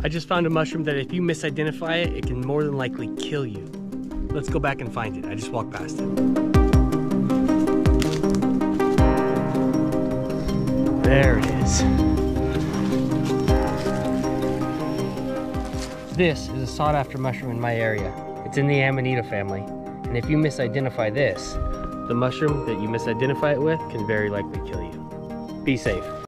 I just found a mushroom that if you misidentify it, it can more than likely kill you. Let's go back and find it. I just walked past it. There it is. This is a sought after mushroom in my area. It's in the Amanita family. And if you misidentify this, the mushroom that you misidentify it with can very likely kill you. Be safe.